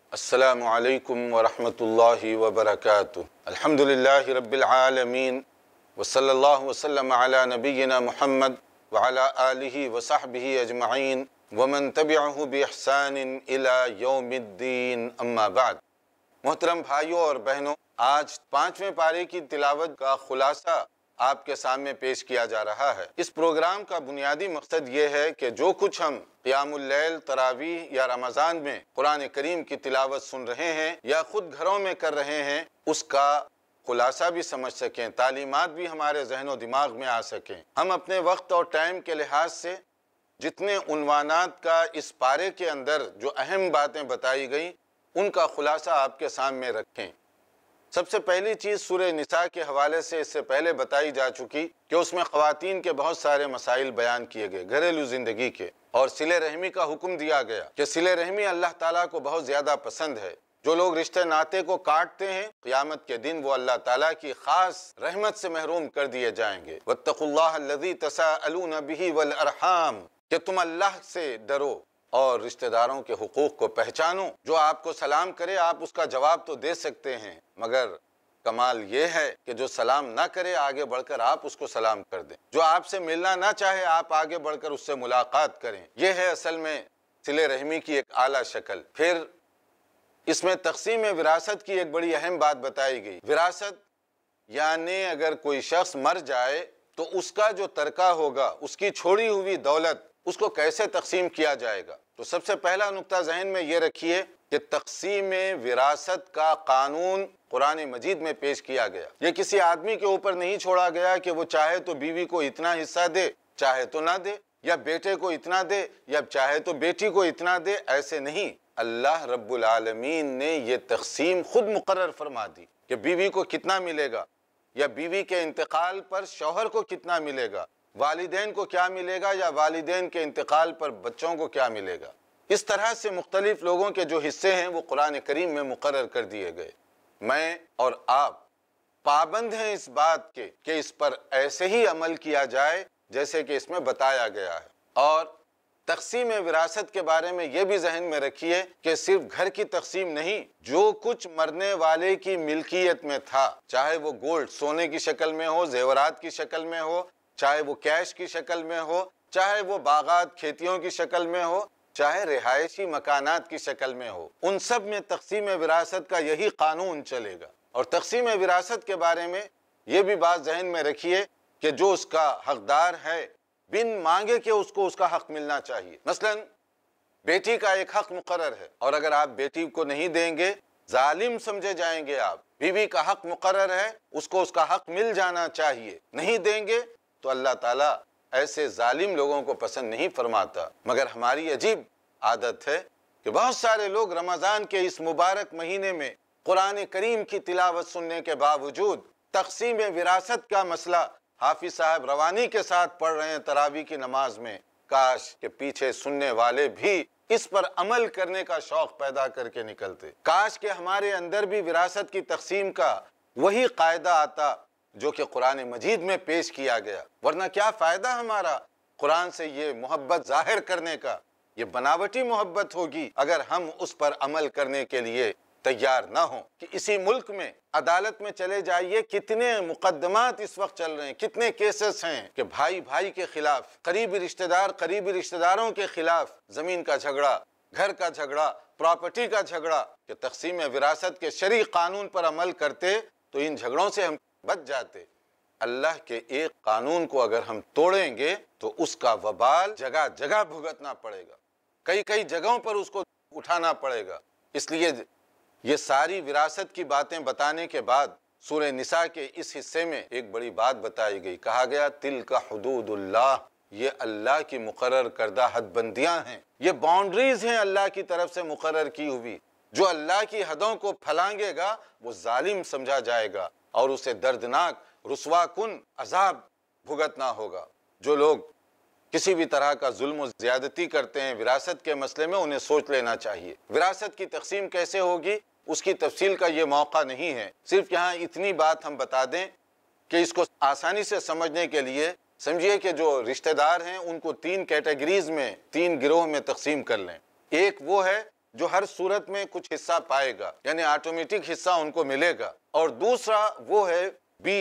السلام علیکم ورحمۃ اللہ وبرکاتہ۔ الحمدللہ رب العالمین وصلی اللہ وسلم علی نبینا محمد وعلی آلہ وصحبہ اجمعین ومن تبعہ باحسان الی یوم الدین، اما بعد۔ محترم بھائیوں اور بہنوں، آج 5ویں پارے کی تلاوت کا خلاصہ آپ کے سامنے پیش کیا جا رہا ہے۔ اس پروگرام کا بنیادی مقصد یہ ہے کہ جو کچھ ہم قیام اللیل، تراویح یا رمضان میں قرآن کریم کی تلاوت سن رہے ہیں یا خود گھروں میں کر رہے ہیں، اس کا خلاصہ بھی سمجھ سکیں، تعلیمات بھی ہمارے ذہن و دماغ میں آ سکیں۔ ہم اپنے وقت اور ٹائم کے لحاظ سے جتنے عنوانات کا اس پارے کے اندر جو اہم باتیں بتائی گئیں، ان کا خلاصہ آپ کے سامنے رکھیں۔ سب سے پہلی چیز سورہ نساء کے حوالے سے اس سے پہلے بتائی جا چکی کہ اس میں خواتین کے بہت سارے مسائل بیان کیے گئے، گھریلو زندگی کے، اور صلہ رحمی کا حکم دیا گیا کہ صلہ رحمی اللہ تعالیٰ کو بہت زیادہ پسند ہے۔ جو لوگ رشتے ناطے کو کاٹتے ہیں، قیامت کے دن وہ اللہ تعالیٰ کی خاص رحمت سے محروم کر دیے جائیں گے۔ وَاتَّقُوا اللَّهَ الَّذِي تَسَاءَلُونَ بِهِ وَالْأَرْحَامَ، کہ تم اللہ سے ڈرو اور رشتہ داروں کے حقوق کو پہچانو۔ جو آپ کو سلام کرے آپ اس کا جواب تو دے سکتے ہیں، مگر کمال یہ ہے کہ جو سلام نہ کرے آگے بڑھ کر آپ اس کو سلام کر دیں۔ جو آپ سے ملنا نہ چاہے آپ آگے بڑھ کر اس سے ملاقات کریں۔ یہ ہے اصل میں صلہ رحمی کی ایک اعلیٰ شکل۔ پھر اس میں تقسیم وراثت کی ایک بڑی اہم بات بتائی گئی۔ وراثت یعنی اگر کوئی شخص مر جائے تو اس کا جو ترکہ ہوگا، اس کی چھوڑی ہوئی دولت، اس کو کیسے تقسیم کیا جائے گا۔ تو سب سے پہلا نقطہ ذہن میں یہ رکھیے کہ تقسیم وراثت کا قانون قرآن مجید میں پیش کیا گیا۔ یہ کسی آدمی کے اوپر نہیں چھوڑا گیا کہ وہ چاہے تو بیوی کو اتنا حصہ دے، چاہے تو نہ دے، یا بیٹے کو اتنا دے، یا چاہے تو بیٹی کو اتنا دے۔ ایسے نہیں، اللہ رب العالمین نے یہ تقسیم خود مقرر فرما دی کہ بیوی کو کتنا ملے گا، یا بیوی کے انتقال پر شوہر کو کتنا ملے گا، والدین کو کیا ملے گا، یا والدین کے انتقال پر بچوں کو کیا ملے گا۔ اس طرح سے مختلف لوگوں کے جو حصے ہیں وہ قرآن کریم میں مقرر کر دیے گئے۔ میں اور آپ پابند ہیں اس بات کے کہ اس پر ایسے ہی عمل کیا جائے جیسے کہ اس میں بتایا گیا ہے۔ اور تقسیم وراثت کے بارے میں یہ بھی ذہن میں رکھیے کہ صرف گھر کی تقسیم نہیں، جو کچھ مرنے والے کی ملکیت میں تھا، چاہے وہ گولڈ سونے کی شکل میں ہو، زیورات کی شکل میں ہو، چاہے وہ کیش کی شکل میں ہو، چاہے وہ باغات کھیتیوں کی شکل میں ہو، چاہے رہائشی مکانات کی شکل میں ہو، ان سب میں تقسیم وراثت کا یہی قانون چلے گا۔ اور تقسیم وراثت کے بارے میں یہ بھی بات ذہن میں رکھیے کہ جو اس کا حقدار ہے، بن مانگے کہ اس کو اس کا حق ملنا چاہیے۔ مثلا بیٹی کا ایک حق مقرر ہے، اور اگر آپ بیٹی کو نہیں دیں گے ظالم سمجھے جائیں گے آپ۔ بیوی کا حق مقرر ہے، اس کو اس کا حق مل جانا چاہیے، نہیں دیں گے تو اللہ تعالیٰ ایسے ظالم لوگوں کو پسند نہیں فرماتا۔ مگر ہماری عجیب عادت ہے کہ بہت سارے لوگ رمضان کے اس مبارک مہینے میں قرآن کریم کی تلاوت سننے کے باوجود تقسیم وراثت کا مسئلہ حافظ صاحب روانی کے ساتھ پڑھ رہے ہیں تراویح کی نماز میں۔ کاش کہ پیچھے سننے والے بھی اس پر عمل کرنے کا شوق پیدا کر کے نکلتے۔ کاش کہ ہمارے اندر بھی وراثت کی تقسیم کا وہی قاعدہ آتا جو کہ قرآن مجید میں پیش کیا گیا، ورنہ کیا فائدہ ہمارا قرآن سے یہ محبت ظاہر کرنے کا؟ یہ بناوٹی محبت ہوگی اگر ہم اس پر عمل کرنے کے لیے تیار نہ ہوں۔ کہ اسی ملک میں عدالت میں چلے جائیے، کتنے مقدمات اس وقت چل رہے ہیں، کتنے کیسز ہیں کہ بھائی بھائی کے خلاف، قریبی رشتہ دار قریبی رشتہ داروں کے خلاف، زمین کا جھگڑا، گھر کا جھگڑا، پراپرٹی کا جھگڑا، کہ تقسیم وراثت کے شرعی قانون پر عمل کرتے تو ان جھگڑوں سے ہم بچ جاتے۔ اللہ کے ایک قانون کو اگر ہم توڑیں گے تو اس کا وبال جگہ جگہ بھگتنا پڑے گا، کئی کئی جگہوں پر اس کو اٹھانا پڑے گا۔ اس لیے یہ ساری وراثت کی باتیں بتانے کے بعد سورہ نساء کے اس حصے میں ایک بڑی بات بتائی گئی۔ کہا گیا تلک حدود اللہ، یہ اللہ کی مقرر کردہ حد بندیاں ہیں، یہ باؤنڈریز ہیں اللہ کی طرف سے مقرر کی ہوئی۔ جو اللہ کی حدوں کو پھلانگے گا وہ ظالم سمجھا جائے گا اور اسے دردناک رسوا کن عذاب بھگتنا ہوگا۔ جو لوگ کسی بھی طرح کا ظلم و زیادتی کرتے ہیں وراثت کے مسئلے میں، انہیں سوچ لینا چاہیے۔ وراثت کی تقسیم کیسے ہوگی اس کی تفصیل کا یہ موقع نہیں ہے، صرف یہاں اتنی بات ہم بتا دیں کہ اس کو آسانی سے سمجھنے کے لیے سمجھیے کہ جو رشتہ دار ہیں ان کو 3 کیٹیگریز میں، 3 گروہ میں تقسیم کر لیں۔ ایک وہ ہے جو ہر صورت میں کچھ حصہ پائے گا، یعنی آٹومیٹک حصہ ان کو ملے گا۔ اور دوسرا وہ ہے بی،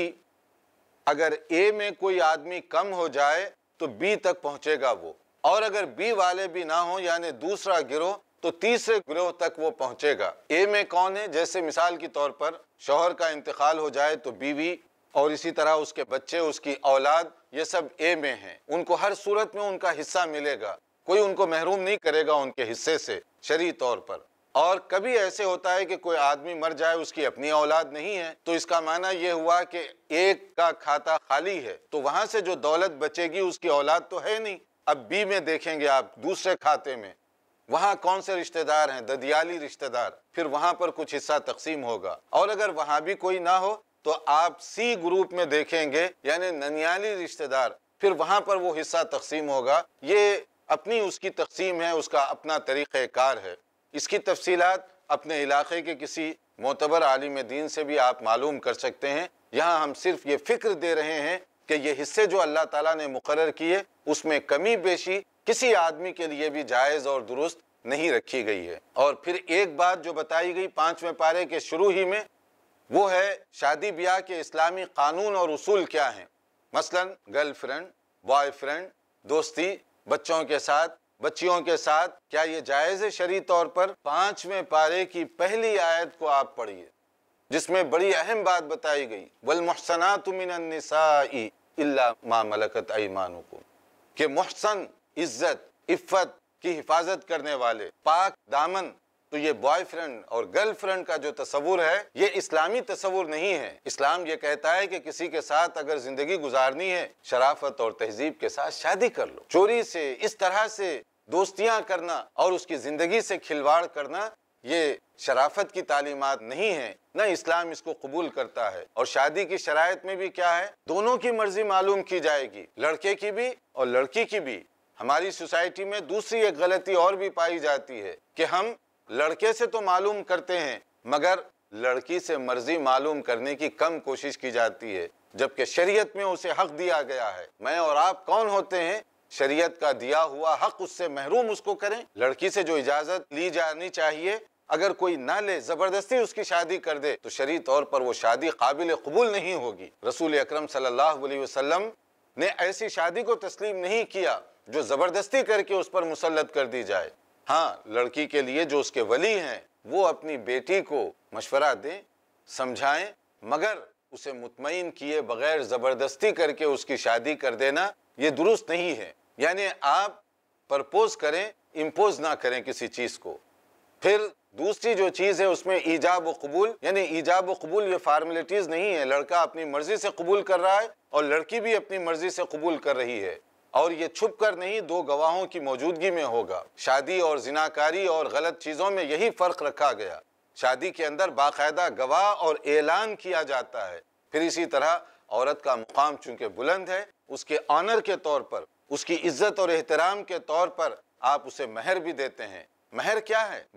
اگر اے میں کوئی آدمی کم ہو جائے تو بی تک پہنچے گا وہ، اور اگر بی والے بھی نہ ہوں یعنی دوسرا گروہ، تو تیسرے گروہ تک وہ پہنچے گا۔ اے میں کون ہے؟ جیسے مثال کے طور پر شوہر کا انتقال ہو جائے تو بیوی اور اسی طرح اس کے بچے، اس کی اولاد، یہ سب اے میں ہیں، ان کو ہر صورت میں ان کا حصہ ملے گا، کوئی ان کو محروم نہیں کرے گا ان کے حصے سے شرعی طور پر۔ اور کبھی ایسے ہوتا ہے کہ کوئی آدمی مر جائے، اس کی اپنی اولاد نہیں ہے، تو اس کا معنی یہ ہوا کہ ایک کا کھاتا خالی ہے، تو وہاں سے جو دولت بچے گی اس کی اولاد تو ہے نہیں۔ اب بی میں دیکھیں گے آپ، دوسرے کھاتے میں وہاں کون سے رشتہ دار ہیں؟ ددیالی رشتہ دار، پھر وہاں پر کچھ حصہ تقسیم ہوگا۔ اور اگر وہاں بھی کوئی نہ ہو تو آپ سی گروپ میں دیکھیں گے، یعنی ننیالی رشتہ دار، پھر وہاں پر وہ حصہ تقسیم ہوگا۔ یہ اپنی اس کی تقسیم ہے، اس کا اپنا طریقہ کار ہے۔ اس کی تفصیلات اپنے علاقے کے کسی معتبر عالم دین سے بھی آپ معلوم کر سکتے ہیں۔ یہاں ہم صرف یہ فکر دے رہے ہیں کہ یہ حصے جو اللہ تعالیٰ نے مقرر کیے، اس میں کمی بیشی کسی آدمی کے لیے بھی جائز اور درست نہیں رکھی گئی ہے۔ اور پھر ایک بات جو بتائی گئی 5ویں پارے کے شروع ہی میں، وہ ہے شادی بیاہ کے اسلامی قانون اور اصول کیا ہیں۔ مثلا گرل فرینڈ، بوائے فرینڈ، دوستی، بچوں کے ساتھ، بچیوں کے ساتھ، کیا یہ جائز ہے شرعی طور پر؟ 5ویں پارے کی پہلی آیت کو آپ پڑھیے، جس میں بڑی اہم بات بتائی گئی، والمحصنات من النساء الا ما ملکت ایمانکم، کہ محسن، عزت، عفت کی حفاظت کرنے والے، پاک دامن۔ تو یہ بوائے فرینڈ اور گرل فرینڈ کا جو تصور ہے، یہ اسلامی تصور نہیں ہے۔ اسلام یہ کہتا ہے کہ کسی کے ساتھ اگر زندگی گزارنی ہے، شرافت اور تہذیب کے ساتھ شادی کر لو۔ چوری سے، اس طرح سے دوستیاں کرنا اور اس کی زندگی سے کھلواڑ کرنا، یہ شرافت کی تعلیمات نہیں ہیں، نہ اسلام اس کو قبول کرتا ہے۔ اور شادی کی شرائط میں بھی کیا ہے؟ دونوں کی مرضی معلوم کی جائے گی، لڑکے کی بھی اور لڑکی کی بھی۔ ہماری سوسائٹی میں دوسری ایک غلطی اور بھی پائی جاتی ہے کہ ہم لڑکے سے تو معلوم کرتے ہیں، مگر لڑکی سے مرضی معلوم کرنے کی کم کوشش کی جاتی ہے، جبکہ شریعت میں اسے حق دیا گیا ہے۔ میں اور آپ کون ہوتے ہیں شریعت کا دیا ہوا حق اس سے محروم اس کو کریں؟ لڑکی سے جو اجازت لی جانی چاہیے، اگر کوئی نہ لے، زبردستی اس کی شادی کر دے، تو شرعی طور پر وہ شادی قابل قبول نہیں ہوگی۔ رسول اکرم صلی اللہ علیہ وسلم نے ایسی شادی کو تسلیم نہیں کیا جو زبردستی کر کے اس پر مسلط کر دی جائے۔ ہاں، لڑکی کے لیے جو اس کے ولی ہیں وہ اپنی بیٹی کو مشورہ دیں، سمجھائیں، مگر اسے مطمئن کیے بغیر زبردستی کر کے اس کی شادی کر دینا یہ درست نہیں ہے۔ یعنی آپ پرپوز کریں، امپوز نہ کریں کسی چیز کو۔ پھر دوسری جو چیز ہے اس میں ایجاب و قبول، یعنی ایجاب و قبول یہ فارمیلٹیز نہیں ہے، لڑکا اپنی مرضی سے قبول کر رہا ہے اور لڑکی بھی اپنی مرضی سے قبول کر رہی ہے، اور یہ چھپ کر نہیں، دو گواہوں کی موجودگی میں ہوگا۔ شادی اور زناکاری اور غلط چیزوں میں یہی فرق رکھا گیا۔ شادی کے اندر باقاعدہ گواہ اور اعلان کیا جاتا ہے۔ پھر اسی طرح عورت کا مقام چونکہ بلند ہے، اس کے آنر کے طور پر، اس کی عزت اور احترام کے طور پر آپ اسے مہر بھی دیتے ہیں۔ مہر کیا ہے؟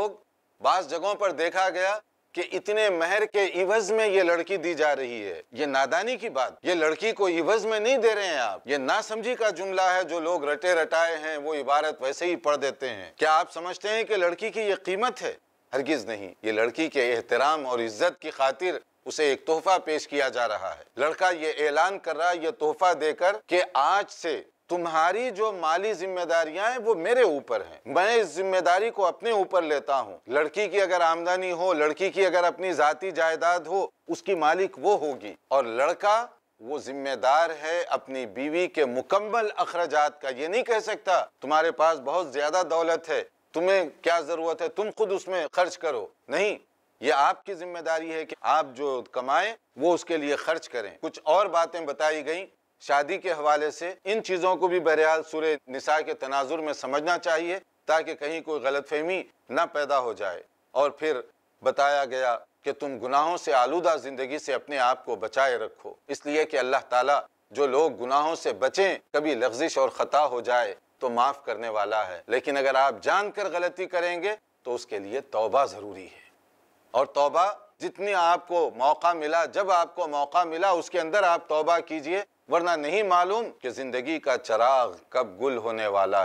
بعض جگہوں پر دیکھا گیا کہ اتنے مہر کے عوض میں یہ لڑکی دی جا رہی ہے۔ یہ نادانی کی بات، یہ لڑکی کو عوض میں نہیں دے رہے ہیں آپ، یہ ناسمجھی کا جملہ ہے جو لوگ رٹے رٹائے ہیں، وہ عبارت ویسے ہی پڑھ دیتے ہیں۔ کیا آپ سمجھتے ہیں کہ لڑکی کی یہ قیمت ہے؟ ہرگز نہیں، یہ لڑکی کے احترام اور عزت کی خاطر اسے ایک تحفہ پیش کیا جا رہا ہے۔ لڑکا یہ اعلان کر رہا ہے یہ تحفہ دے کر کہ آج سے تمہاری جو مالی ذمہ داریاں ہیں وہ میرے اوپر ہیں، میں اس ذمہ داری کو اپنے اوپر لیتا ہوں۔ لڑکی کی اگر آمدنی ہو، لڑکی کی اگر اپنی ذاتی جائیداد ہو، اس کی مالک وہ ہوگی، اور لڑکا وہ ذمہ دار ہے اپنی بیوی کے مکمل اخراجات کا۔ یہ نہیں کہہ سکتا تمہارے پاس بہت زیادہ دولت ہے، تمہیں کیا ضرورت ہے، تم خود اس میں خرچ کرو۔ نہیں، یہ آپ کی ذمہ داری ہے کہ آپ جو کمائیں وہ اس کے لیے خرچ کریں۔ کچھ اور باتیں بتائی گئیں شادی کے حوالے سے، ان چیزوں کو بھی بہرحال سورہ نساء کے تناظر میں سمجھنا چاہیے تاکہ کہیں کوئی غلط فہمی نہ پیدا ہو جائے۔ اور پھر بتایا گیا کہ تم گناہوں سے آلودہ زندگی سے اپنے آپ کو بچائے رکھو، اس لیے کہ اللہ تعالیٰ جو لوگ گناہوں سے بچیں، کبھی لغزش اور خطا ہو جائے تو معاف کرنے والا ہے، لیکن اگر آپ جان کر غلطی کریں گے تو اس کے لیے توبہ ضروری ہے۔ اور توبہ جتنی آپ کو موقع ملا، جب آپ کو موقع ملا اس کے اندر آپ توبہ کیجئے، ورنہ نہیں معلوم کہ زندگی کا چراغ کب گل ہونے والا ہے۔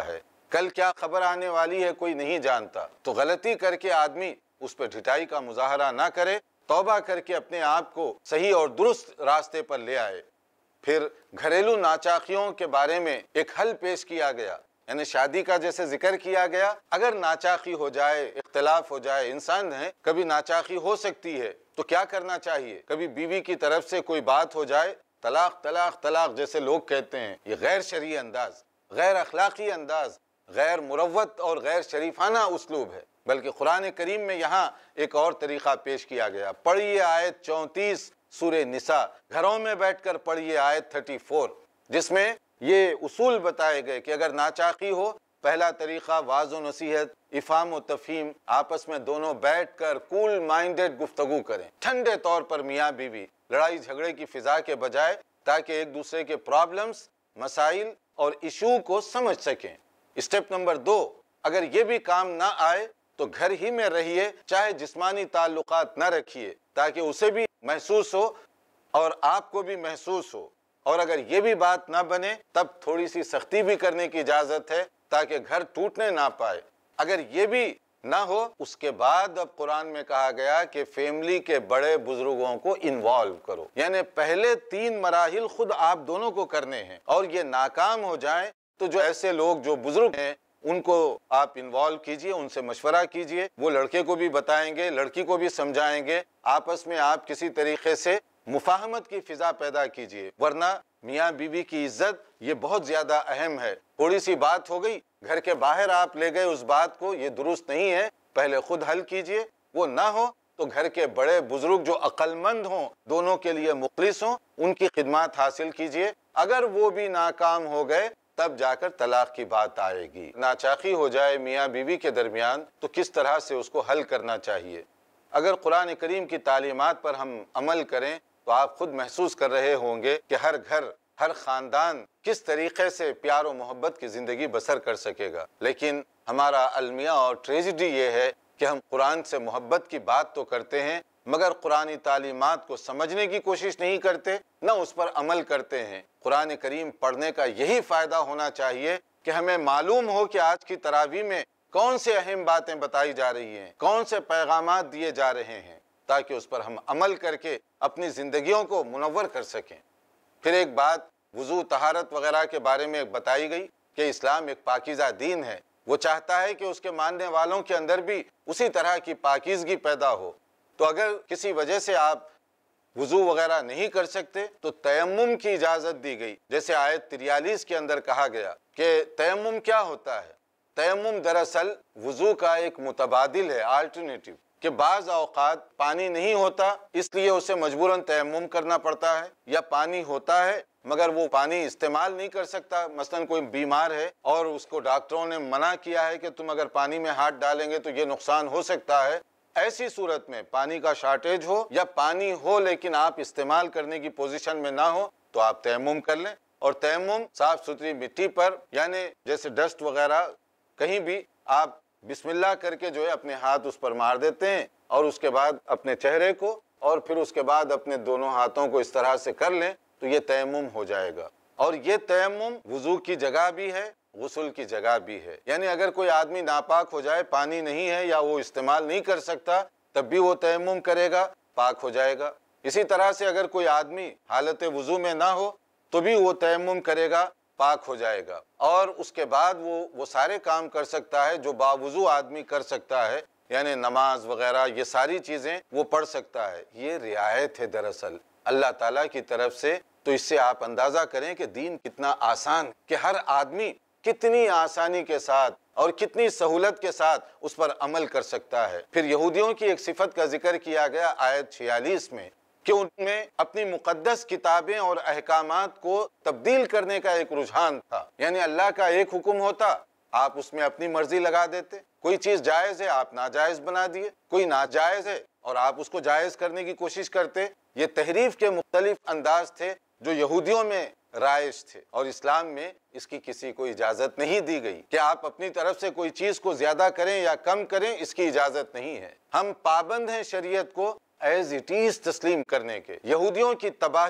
کل کیا خبر آنے والی ہے کوئی نہیں جانتا، تو غلطی کر کے آدمی اس پہ ڈھٹائی کا مظاہرہ نہ کرے، توبہ کر کے اپنے آپ کو صحیح اور درست راستے پر لے آئے۔ پھر گھریلو ناچاقیوں کے بارے میں ایک حل پیش کیا گیا، یعنی شادی کا جیسے ذکر کیا گیا، اگر ناچاقی ہو جائے، اختلاف ہو جائے، انسان ہے کبھی ناچاقی ہو سکتی ہے، تو کیا کرنا چاہیے؟ کبھی بیوی کی طرف سے کوئی بات ہو جائے، طلاق طلاق طلاق جیسے لوگ کہتے ہیں، یہ غیر شرعی انداز، غیر اخلاقی انداز، غیر مروت اور غیر شریفانہ اسلوب ہے۔ بلکہ قرآن کریم میں یہاں ایک اور طریقہ پیش کیا گیا۔ پڑھیے آیت 34 سورہ نساء، گھروں میں بیٹھ کر پڑھیے آیت 34، جس میں یہ اصول بتائے گئے کہ اگر ناچاقی ہو، پہلا طریقہ واعظ و نصیحت، افہام و تفہیم، آپس میں دونوں بیٹھ کر کول مائنڈڈ گفتگو کریں، ٹھنڈے طور پر میاں بیوی، لڑائی جھگڑے کی فضا کے بجائے، تاکہ ایک دوسرے کے پرابلمز، مسائل اور ایشو کو سمجھ سکیں۔ اسٹیپ نمبر 2، اگر یہ بھی کام نہ آئے تو گھر ہی میں رہیے، چاہے جسمانی تعلقات نہ رکھیے، تاکہ اسے بھی محسوس ہو اور آپ کو بھی محسوس ہو، اور اگر یہ بھی بات نہ بنے تب تھوڑی سی سختی بھی کرنے کی اجازت ہے تاکہ گھر ٹوٹنے نہ پائے۔ اگر یہ بھی نہ ہو، اس کے بعد اب قرآن میں کہا گیا کہ فیملی کے بڑے بزرگوں کو انوالو کرو، یعنی پہلے 3 مراحل خود آپ دونوں کو کرنے ہیں، اور یہ ناکام ہو جائیں تو جو ایسے لوگ جو بزرگ ہیں ان کو آپ انوالو کیجئے، ان سے مشورہ کیجئے، وہ لڑکے کو بھی بتائیں گے، لڑکی کو بھی سمجھائیں گے، آپس میں آپ کسی طریقے سے مفاہمت کی فضا پیدا کیجئے، ورنہ میاں بیوی کی عزت یہ بہت زیادہ اہم ہے۔ تھوڑی سی بات ہو گئی، گھر کے باہر آپ لے گئے اس بات کو، یہ درست نہیں ہے، پہلے خود حل کیجئے۔ وہ نہ ہو تو گھر کے بڑے بزرگ جو عقل مند ہوں، دونوں کے لیے مخلص ہوں، ان کی خدمات حاصل کیجئے۔ اگر وہ بھی ناکام ہو گئے تب جا کر طلاق کی بات آئے گی۔ ناچاقی ہو جائے میاں بیوی کے درمیان تو کس طرح سے اس کو حل کرنا چاہیے؟ اگر قرآن کریم کی تعلیمات پر ہم عمل کریں تو آپ خود محسوس کر رہے ہوں گے کہ ہر گھر، ہر خاندان کس طریقے سے پیار و محبت کی زندگی بسر کر سکے گا۔ لیکن ہمارا المیہ اور ٹریجڈی یہ ہے کہ ہم قرآن سے محبت کی بات تو کرتے ہیں، مگر قرآنی تعلیمات کو سمجھنے کی کوشش نہیں کرتے، نہ اس پر عمل کرتے ہیں۔ قرآن کریم پڑھنے کا یہی فائدہ ہونا چاہیے کہ ہمیں معلوم ہو کہ آج کی تراویح میں کون سے اہم باتیں بتائی جا رہی ہیں، کون سے پیغامات دیے جا رہے ہیں، تاکہ اس پر ہم عمل کر کے اپنی زندگیوں کو منور کر سکیں۔ پھر ایک بات وضو، طہارت وغیرہ کے بارے میں بتائی گئی کہ اسلام ایک پاکیزہ دین ہے، وہ چاہتا ہے کہ اس کے ماننے والوں کے اندر بھی اسی طرح کی پاکیزگی پیدا ہو۔ تو اگر کسی وجہ سے آپ وضو وغیرہ نہیں کر سکتے تو تیمم کی اجازت دی گئی، جیسے آیت 43 کے اندر کہا گیا کہ تیمم کیا ہوتا ہے؟ تیمم دراصل وضو کا ایک متبادل ہے، آلٹرنیٹیو، کہ بعض اوقات پانی نہیں ہوتا اس لیے اسے مجبوراً تیمم کرنا پڑتا ہے، یا پانی ہوتا ہے مگر وہ پانی استعمال نہیں کر سکتا، مثلا کوئی بیمار ہے اور اس کو ڈاکٹروں نے منع کیا ہے کہ تم اگر پانی میں ہاتھ ڈالیں گے تو یہ نقصان ہو سکتا ہے، ایسی صورت میں پانی کا شارٹیج ہو یا پانی ہو لیکن آپ استعمال کرنے کی پوزیشن میں نہ ہو تو آپ تیمم کر لیں، اور تیمم صاف ستھری مٹی پر، یعنی جیسے ڈسٹ وغیرہ کہیں بھی آپ بسم اللہ کر کے جو ہے اپنے ہاتھ اس پر مار دیتے ہیں، اور اس کے بعد اپنے چہرے کو اور پھر اس کے بعد اپنے دونوں ہاتھوں کو اس طرح سے کر لیں تو یہ تیمم ہو جائے گا۔ اور یہ تیمم وضو کی جگہ بھی ہے، غسل کی جگہ بھی ہے، یعنی اگر کوئی آدمی ناپاک ہو جائے، پانی نہیں ہے یا وہ استعمال نہیں کر سکتا، تب بھی وہ تیمم کرے گا، پاک ہو جائے گا۔ اسی طرح سے اگر کوئی آدمی حالت وضو میں نہ ہو تو بھی وہ تیمم کرے گا، پاک ہو جائے گا، اور اس کے بعد وہ سارے کام کر سکتا ہے جو باوضو آدمی کر سکتا ہے، یعنی نماز وغیرہ یہ ساری چیزیں وہ پڑھ سکتا ہے۔ یہ رعایت ہے دراصل اللہ تعالیٰ کی طرف سے۔ تو اس سے آپ اندازہ کریں کہ دین کتنا آسان ہے، کہ ہر آدمی کتنی آسانی کے ساتھ اور کتنی سہولت کے ساتھ اس پر عمل کر سکتا ہے۔ پھر یہودیوں کی ایک صفت کا ذکر کیا گیا آیت 46 میں کہ ان میں اپنی مقدس کتابیں اور احکامات کو تبدیل کرنے کا ایک رجحان تھا، یعنی اللہ کا ایک حکم ہوتا، آپ اس میں اپنی مرضی لگا دیتے، کوئی چیز جائز ہے آپ ناجائز بنا دیے، کوئی ناجائز ہے اور آپ اس کو جائز کرنے کی کوشش کرتے۔ یہ تحریف کے مختلف انداز تھے جو یہودیوں میں رائج تھے، اور اسلام میں اس کی کسی کو اجازت نہیں دی گئی کہ آپ اپنی طرف سے کوئی چیز کو زیادہ کریں یا کم کریں، اس کی اجازت نہیں ہے۔ ہم پابند ہیں شریعت کو ایز اٹ از تسلیم کرنے کے۔ یہودیوں کی تباہی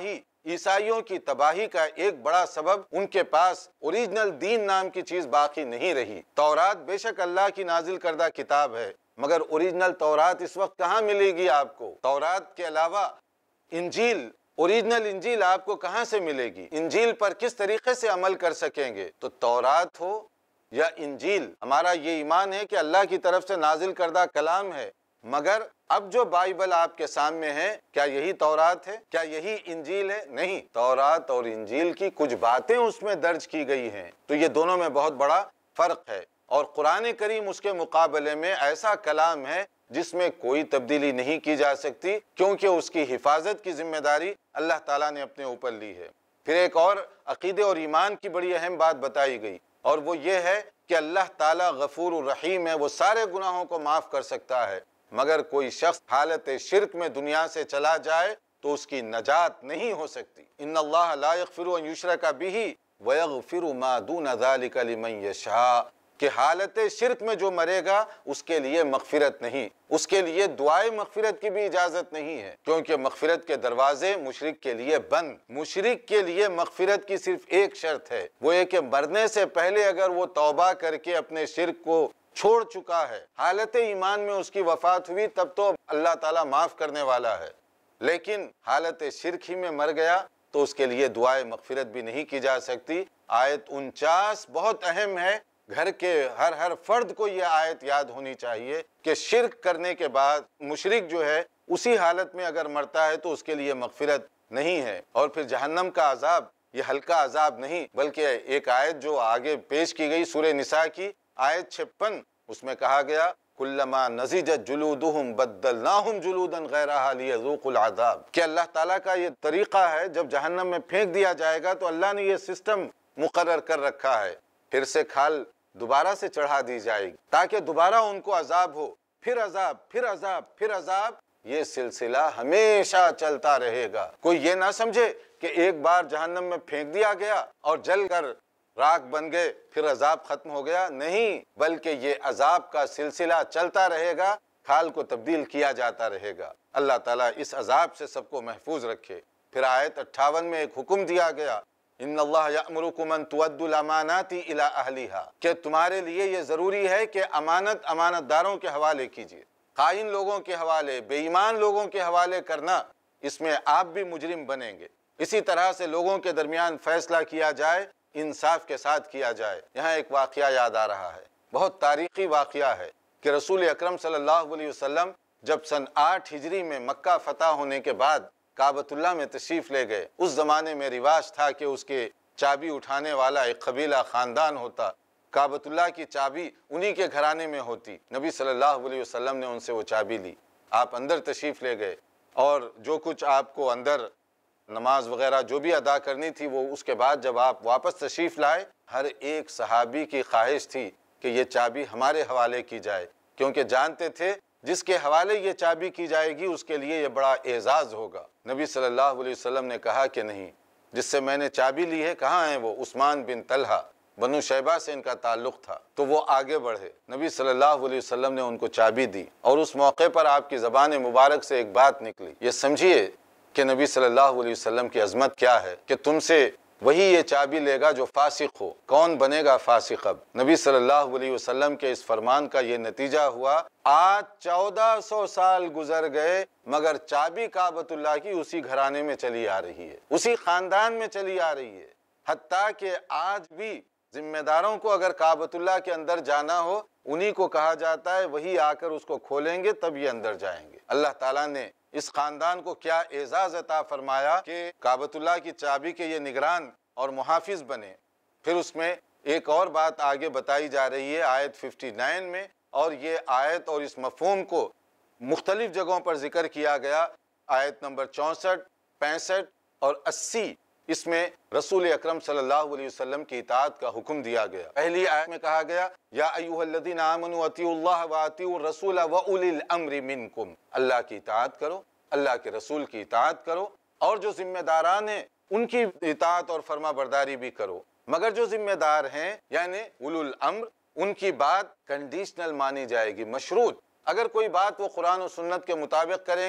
عیسائیوں کی تباہی کا ایک بڑا سبب ان کے پاس اوریجنل دین نام کی چیز باقی نہیں رہی۔ تورات بے شک اللہ کی نازل کردہ کتاب ہے، مگر اوریجنل تورات اس وقت کہاں ملے گی آپ کو؟ تورات کے علاوہ انجیل، اوریجنل انجیل آپ کو کہاں سے ملے گی؟ انجیل پر کس طریقے سے عمل کر سکیں گے؟ تو تورات ہو یا انجیل، ہمارا یہ ایمان ہے کہ اللہ کی طرف سے نازل کردہ کلام ہے، مگر اب جو بائبل آپ کے سامنے ہے، کیا یہی تورات ہے؟ کیا یہی انجیل ہے؟ نہیں، تورات اور انجیل کی کچھ باتیں اس میں درج کی گئی ہیں، تو یہ دونوں میں بہت بڑا فرق ہے۔ اور قرآن کریم اس کے مقابلے میں ایسا کلام ہے جس میں کوئی تبدیلی نہیں کی جا سکتی، کیونکہ اس کی حفاظت کی ذمہ داری اللہ تعالیٰ نے اپنے اوپر لی ہے۔ پھر ایک اور عقیدے اور ایمان کی بڑی اہم بات بتائی گئی، اور وہ یہ ہے کہ اللہ تعالیٰ غفور الرحیم ہے، وہ سارے گناہوں کو معاف کر سکتا ہے، مگر کوئی شخص حالت شرک میں دنیا سے چلا جائے تو اس کی نجات نہیں ہو سکتی۔ ان اللہ لا یغفر ان یشرک بہ ویغفر ما دون ذلک لمن یشاء، کہ حالت شرک میں جو مرے گا اس کے لیے مغفرت نہیں، اس کے لیے دعائے مغفرت کی بھی اجازت نہیں ہے، کیونکہ مغفرت کے دروازے مشرک کے لیے بند۔ مشرک کے لیے مغفرت کی صرف ایک شرط ہے، وہ یہ کہ مرنے سے پہلے اگر وہ توبہ کر کے اپنے شرک کو چھوڑ چکا ہے، حالت ایمان میں اس کی وفات ہوئی، تب تو اللہ تعالیٰ معاف کرنے والا ہے، لیکن حالت شرک ہی میں مر گیا تو اس کے لیے دعائے مغفرت بھی نہیں کی جا سکتی۔ آیت 49 بہت اہم ہے، گھر کے ہر فرد کو یہ آیت یاد ہونی چاہیے کہ شرک کرنے کے بعد مشرک جو ہے اسی حالت میں اگر مرتا ہے تو اس کے لیے مغفرت نہیں ہے۔ اور پھر جہنم کا عذاب یہ ہلکا عذاب نہیں، بلکہ ایک آیت جو آگے پیش کی گئی سورہ نساء کی آیت 56، اس میں کہا گیا کلما نضجت جلودہم بدلناہم جلودا غیرہا لیذوقوا العذاب، کہ اللہ تعالیٰ کا یہ طریقہ ہے، جب جہنم میں پھینک دیا جائے گا تو اللہ نے یہ سسٹم مقرر کر رکھا ہے، پھر سے کھال دوبارہ سے چڑھا دی جائے گی تاکہ دوبارہ ان کو عذاب ہو، پھر عذاب، پھر عذاب، پھر عذاب، یہ سلسلہ ہمیشہ چلتا رہے گا۔ کوئی یہ نہ سمجھے کہ ایک بار جہنم میں پھینک دیا گیا اور جل کر راکھ بن گئے پھر عذاب ختم ہو گیا، نہیں، بلکہ یہ عذاب کا سلسلہ چلتا رہے گا، کھال کو تبدیل کیا جاتا رہے گا۔ اللہ تعالیٰ اس عذاب سے سب کو محفوظ رکھے۔ پھر آیت 58 میں ایک حکم دیا گیا، ان اللہ یأمرکم ان تؤدوا الامانات الی اہلھا، کہ تمہارے لیے یہ ضروری ہے کہ امانت داروں کے حوالے کیجیے، خائن لوگوں کے حوالے، بے ایمان لوگوں کے حوالے کرنا، اس میں آپ بھی مجرم بنیں گے۔ اسی طرح سے لوگوں کے درمیان فیصلہ کیا جائے، انصاف کے ساتھ کیا جائے۔ یہاں ایک واقعہ یاد آ رہا ہے، بہت تاریخی واقعہ ہے، کہ رسول اکرم صلی اللہ علیہ وسلم جب سن 8 ہجری میں مکہ فتح ہونے کے بعد کعبۃ اللہ میں تشریف لے گئے، اس زمانے میں رواج تھا کہ اس کے چابی اٹھانے والا ایک قبیلہ خاندان ہوتا، کعبۃ اللہ کی چابی انہی کے گھرانے میں ہوتی۔ نبی صلی اللہ علیہ وسلم نے ان سے وہ چابی لی، آپ اندر تشریف لے گئے، اور جو کچھ آپ کو اندر نماز وغیرہ جو بھی ادا کرنی تھی وہ اس کے بعد جب آپ واپس تشریف لائے، ہر ایک صحابی کی خواہش تھی کہ یہ چابی ہمارے حوالے کی جائے، کیونکہ جانتے تھے جس کے حوالے یہ چابی کی جائے گی اس کے لیے یہ بڑا اعزاز ہوگا۔ نبی صلی اللہ علیہ وسلم نے کہا کہ نہیں، جس سے میں نے چابی لی ہے، کہاں ہیں وہ؟ عثمان بن طلحہ، بنو شیبہ سے ان کا تعلق تھا، تو وہ آگے بڑھے، نبی صلی اللہ علیہ وسلم نے ان کو چابی دی، اور اس موقع پر آپ کی زبان مبارک سے ایک بات نکلی، یہ سمجھیے کہ نبی صلی اللہ علیہ وسلم کی عظمت کیا ہے، کہ تم سے وہی یہ چابی لے گا جو فاسق ہو۔ کون بنے گا فاسق اب؟ نبی صلی اللہ علیہ وسلم کے اس فرمان کا یہ نتیجہ ہوا، آج 1400 سال گزر گئے مگر چابی کعبۃ اللہ کی اسی گھرانے میں چلی آ رہی ہے، اسی خاندان میں چلی آ رہی ہے، حتیٰ کہ آج بھی ذمہ داروں کو اگر کعبۃ اللہ کے اندر جانا ہو، انہی کو کہا جاتا ہے وہی آ کر اس کو کھولیں گے تب یہ اندر جائیں گے۔ اللہ تعالیٰ نے اس خاندان کو کیا اعزاز عطا فرمایا کہ کعبۃ اللہ کی چابی کے یہ نگران اور محافظ بنے۔ پھر اس میں ایک اور بات آگے بتائی جا رہی ہے آیت 59 میں، اور یہ آیت اور اس مفہوم کو مختلف جگہوں پر ذکر کیا گیا، آیت نمبر 64، 65 اور 80، اس میں رسول اکرم صلی اللہ علیہ وسلم کی اطاعت کا حکم دیا گیا۔ پہلی آیت میں کہا گیا یا ایھا الذین آمنوا اطیعوا اللہ واطیعوا الرسول واولی الامر منکم، اللہ کی اطاعت کرو، اللہ کے رسول کی اطاعت کرو، اور جو ذمہ داران ہیں ان کی اطاعت اور فرما برداری بھی کرو، مگر جو ذمہ دار ہیں یعنی اولو الامر، ان کی بات کنڈیشنل مانی جائے گی، مشروط۔ اگر کوئی بات وہ قرآن و سنت کے مطابق کریں گے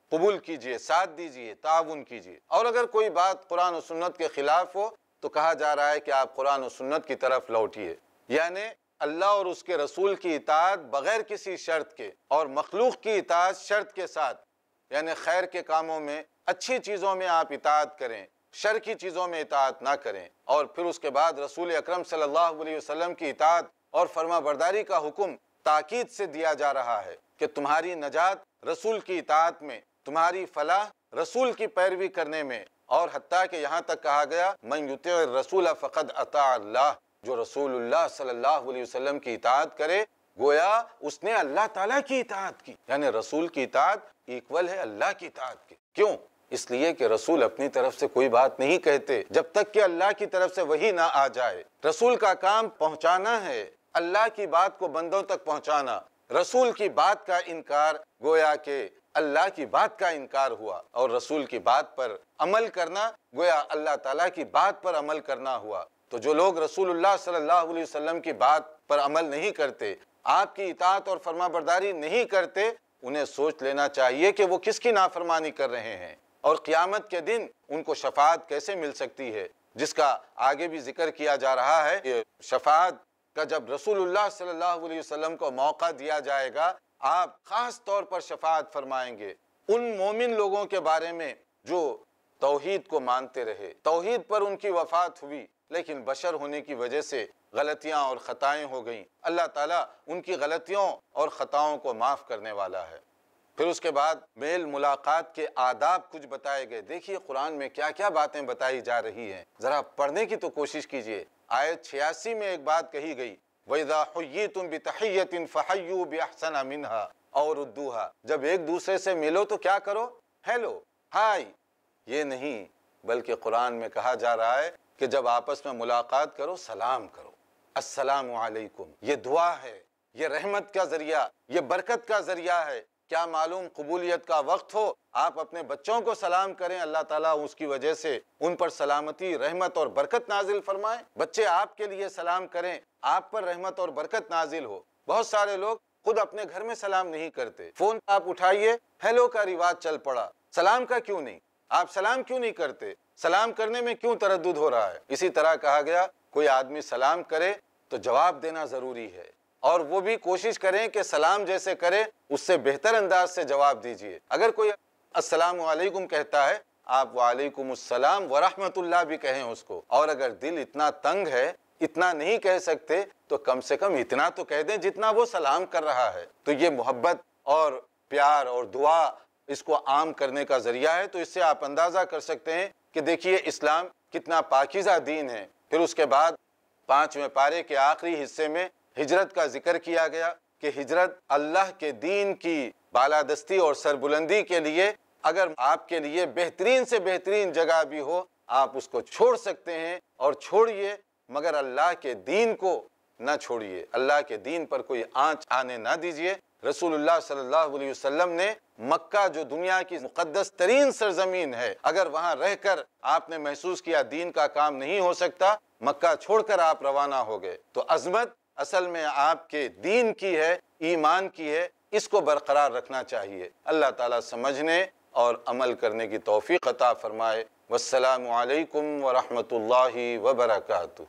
قبول کیجئے، ساتھ دیجئے، تعاون کیجئے۔ اور اگر کوئی بات قرآن و سنت کے خلاف ہو تو کہا جا رہا ہے کہ آپ قرآن و سنت کی طرف لوٹیے، یعنی اللہ اور اس کے رسول کی اطاعت بغیر کسی شرط کے، اور مخلوق کی اطاعت شرط کے ساتھ، یعنی خیر کے کاموں میں، اچھی چیزوں میں آپ اطاعت کریں، شر کی چیزوں میں اطاعت نہ کریں۔ اور پھر اس کے بعد رسول اکرم صلی اللہ علیہ وسلم کی اطاعت اور فرما برداری کا حکم تاکید سے دیا جا رہا ہے کہ تمہاری نجات رسول کی اطاعت میں، تمہاری فلاح رسول کی پیروی کرنے میں، اور حتیٰ کہ یہاں تک کہا گیا من یطع الرسول فقد اطاع اللہ، جو رسول اللہ صلی اللہ علیہ وسلم کی اطاعت کرے گویا اس نے اللہ تعالیٰ کی اطاعت کی، یعنی رسول کی اطاعت ایکول ہے اللہ کی اطاعت کے۔ کیوں؟ اس لیے کہ رسول اپنی طرف سے کوئی بات نہیں کہتے جب تک کہ اللہ کی طرف سے وحی نہ آ جائے۔ رسول کا کام پہنچانا ہے، اللہ کی بات کو بندوں تک پہنچانا۔ رسول کی بات کا انکار گویا کہ اللہ کی بات کا انکار ہوا، اور رسول کی بات پر عمل کرنا گویا اللہ تعالیٰ کی بات پر عمل کرنا ہوا۔ تو جو لوگ رسول اللہ صلی اللہ علیہ وسلم کی بات پر عمل نہیں کرتے، آپ کی اطاعت اور فرما برداری نہیں کرتے، انہیں سوچ لینا چاہیے کہ وہ کس کی نافرمانی کر رہے ہیں، اور قیامت کے دن ان کو شفاعت کیسے مل سکتی ہے، جس کا آگے بھی ذکر کیا جا رہا ہے کہ شفاعت کا جب رسول اللہ صلی اللہ علیہ وسلم کو موقع دیا جائے گا، آپ خاص طور پر شفاعت فرمائیں گے ان مومن لوگوں کے بارے میں جو توحید کو مانتے رہے، توحید پر ان کی وفات ہوئی، لیکن بشر ہونے کی وجہ سے غلطیاں اور خطائیں ہو گئیں۔ اللہ تعالیٰ ان کی غلطیوں اور خطاؤں کو معاف کرنے والا ہے۔ پھر اس کے بعد میل ملاقات کے آداب کچھ بتائے گئے۔ دیکھیے قرآن میں کیا کیا باتیں بتائی جا رہی ہیں، ذرا پڑھنے کی تو کوشش کیجئے۔ آیت 86 میں ایک بات کہی گئی، وَإِذَا حُيِّيتُم بِتَحِيَّةٍ فَحَيُّوا بِأَحْسَنَ مِنْهَا أَوْ رُدُّوهَا، جب ایک دوسرے سے ملو تو کیا کرو؟ ہیلو، ہائی، یہ نہیں، بلکہ قرآن میں کہا جا رہا ہے کہ جب آپس میں ملاقات کرو سلام کرو، السلام علیکم۔ یہ دعا ہے، یہ رحمت کا ذریعہ، یہ برکت کا ذریعہ ہے۔ کیا معلوم قبولیت کا وقت ہو، آپ اپنے بچوں کو سلام کریں، اللہ تعالیٰ اس کی وجہ سے ان پر سلامتی، رحمت اور برکت نازل فرمائے۔ بچے آپ کے لیے سلام کریں، آپ پر رحمت اور برکت نازل ہو۔ بہت سارے لوگ خود اپنے گھر میں سلام نہیں کرتے، فون آپ اٹھائیے، ہیلو کا رواج چل پڑا، سلام کا کیوں نہیں؟ آپ سلام کیوں نہیں کرتے؟ سلام کرنے میں کیوں تردد ہو رہا ہے؟ اسی طرح کہا گیا کوئی آدمی سلام کرے تو جواب دینا ضروری ہے، اور وہ بھی کوشش کریں کہ سلام جیسے کرے اس سے بہتر انداز سے جواب دیجئے۔ اگر کوئی السلام علیکم کہتا ہے، آپ وعلیکم السلام ورحمت اللہ بھی کہیں اس کو، اور اگر دل اتنا تنگ ہے، اتنا نہیں کہہ سکتے، تو کم سے کم اتنا تو کہہ دیں جتنا وہ سلام کر رہا ہے۔ تو یہ محبت اور پیار اور دعا اس کو عام کرنے کا ذریعہ ہے۔ تو اس سے آپ اندازہ کر سکتے ہیں کہ دیکھیے اسلام کتنا پاکیزہ دین ہے۔ پھر اس کے بعد 5ویں پارے کے آخری حصے میں ہجرت کا ذکر کیا گیا کہ ہجرت اللہ کے دین کی بالادستی اور سربلندی کے لیے، اگر آپ کے لیے بہترین سے بہترین جگہ بھی ہو، آپ اس کو چھوڑ سکتے ہیں، اور چھوڑیے، مگر اللہ کے دین کو نہ چھوڑیے، اللہ کے دین پر کوئی آنچ آنے نہ دیجیے۔ رسول اللہ صلی اللہ علیہ وسلم نے مکہ جو دنیا کی مقدس ترین سرزمین ہے، اگر وہاں رہ کر آپ نے محسوس کیا دین کا کام نہیں ہو سکتا، مکہ چھوڑ کر آپ روانہ ہو گئے۔ تو عظمت اصل میں آپ کے دین کی ہے، ایمان کی ہے، اس کو برقرار رکھنا چاہیے۔ اللہ تعالیٰ سمجھنے اور عمل کرنے کی توفیق عطا فرمائے۔ والسلام علیکم ورحمۃ اللہ وبرکاتہ۔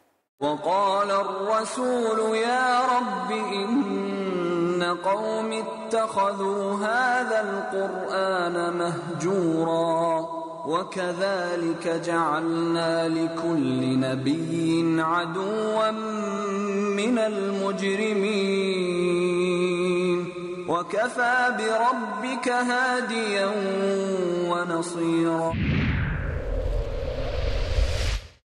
وقال الرسول يا رب إن قوم اتخذوا هذا القرآن مهجورا وكذلك جعلنا لكل نبي عدوا من المجرمين وكفى بربك هاديا ونصيرا۔